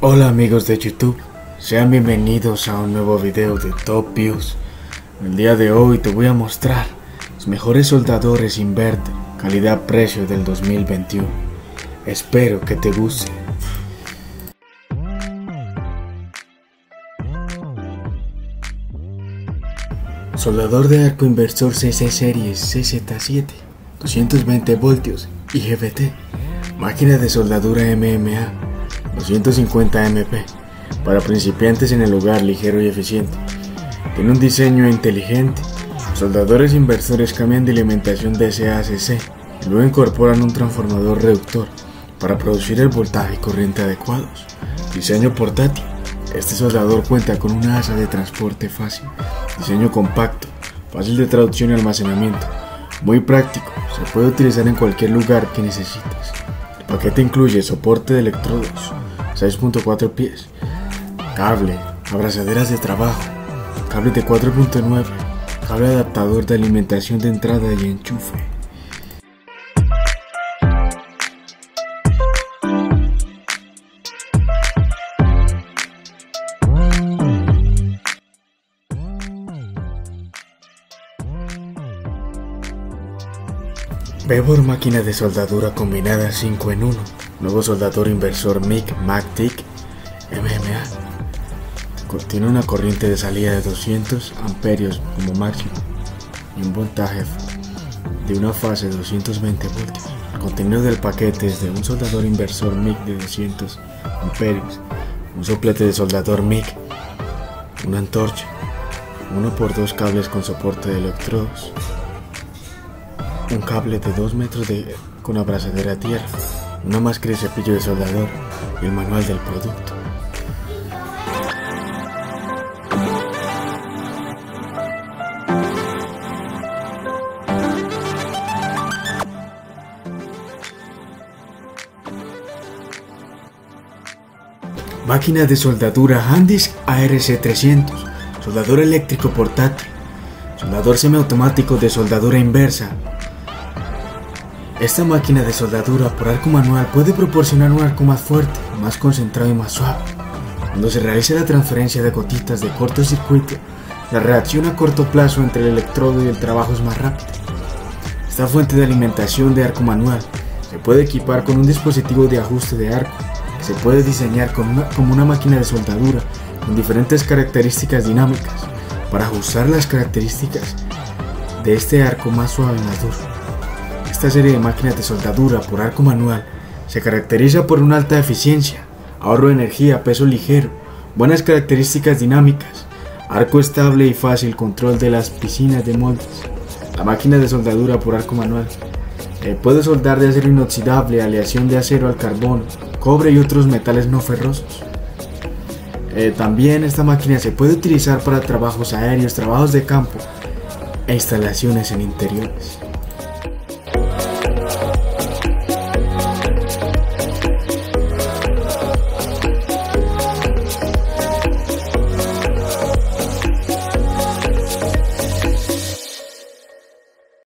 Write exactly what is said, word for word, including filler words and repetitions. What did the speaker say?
Hola amigos de YouTube, sean bienvenidos a un nuevo video de Top Views. El día de hoy te voy a mostrar los mejores soldadores inverter calidad-precio del dos mil veintiuno. Espero que te guste. Soldador de arco inversor C C Series C Z siete, doscientos veinte voltios I G B T, máquina de soldadura M M A, doscientos cincuenta M P, para principiantes en el hogar, ligero y eficiente. Tiene un diseño inteligente. Los soldadores inversores cambian de alimentación D C a C C y luego incorporan un transformador reductor para producir el voltaje y corriente adecuados. Diseño portátil. Este soldador cuenta con una asa de transporte fácil, diseño compacto, fácil de traducción y almacenamiento, muy práctico, se puede utilizar en cualquier lugar que necesites. El paquete incluye soporte de electrodos, seis punto cuatro pies, cable, abrazaderas de trabajo, cable de cuatro punto nueve, cable adaptador de alimentación de entrada y enchufe. Vevor máquina de soldadura combinada cinco en uno, nuevo soldador inversor M I C MagTick M M A. Contiene una corriente de salida de doscientos amperios como máximo y un voltaje de una fase de doscientos veinte voltios. El contenido del paquete es de un soldador inversor M I C de doscientos amperios, un soplete de soldador M I C, una antorcha, uno por dos cables con soporte de electrodos, un cable de dos metros de, con abrazadera a tierra, una máscara y cepillo de soldador y el manual del producto. Máquina de soldadura Handisk A R C trescientos, soldador eléctrico portátil, soldador semiautomático de soldadura inversa. Esta máquina de soldadura por arco manual puede proporcionar un arco más fuerte, más concentrado y más suave. Cuando se realiza la transferencia de gotitas de cortocircuito, la reacción a corto plazo entre el electrodo y el trabajo es más rápida. Esta fuente de alimentación de arco manual se puede equipar con un dispositivo de ajuste de arco, que se puede diseñar con una, como una máquina de soldadura con diferentes características dinámicas para ajustar las características de este arco más suave y más duro. Esta serie de máquinas de soldadura por arco manual se caracteriza por una alta eficiencia, ahorro de energía, peso ligero, buenas características dinámicas, arco estable y fácil control de las piscinas de moldes. La máquina de soldadura por arco manual eh, puede soldar de acero inoxidable, aleación de acero al carbono, cobre y otros metales no ferrosos. Eh, también esta máquina se puede utilizar para trabajos aéreos, trabajos de campo e instalaciones en interiores.